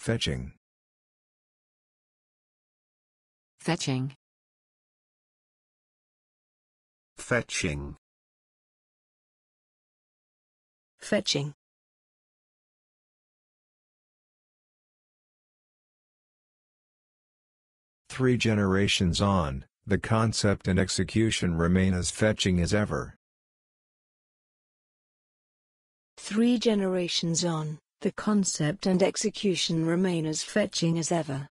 Fetching. Fetching. Fetching. Fetching. Three generations on, the concept and execution remain as fetching as ever. 3 generations on, the concept and execution remain as fetching as ever.